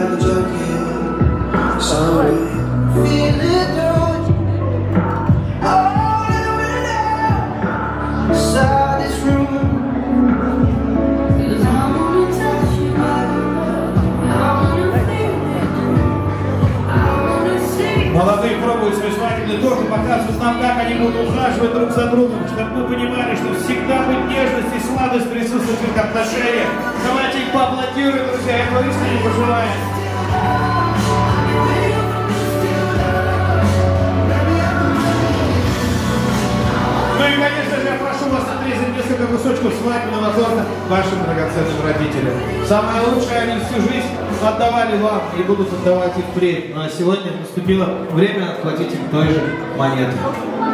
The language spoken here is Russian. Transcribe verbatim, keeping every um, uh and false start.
like a junkie. Sorry, feel it through all the window inside this room. Cause I wanna touch you, I wanna feel it, I wanna see. Молодые пробуют свой свадебный торт и показывают нам, как они будут ухаживать друг за другом, чтобы мы понимали, что всегда будет нежность и сладость присутствует в их отношениях. Давайте их поаплодируем, друзья, я этого искренне пожелаю. Ну и, конечно же, я прошу вас отрезать несколько кусочков свадебного торта вашим драгоценным родителям. Самое лучшее они всю жизнь отдавали вам и будут отдавать их впредь. Ну а сегодня наступило время отплатить им той же монетой.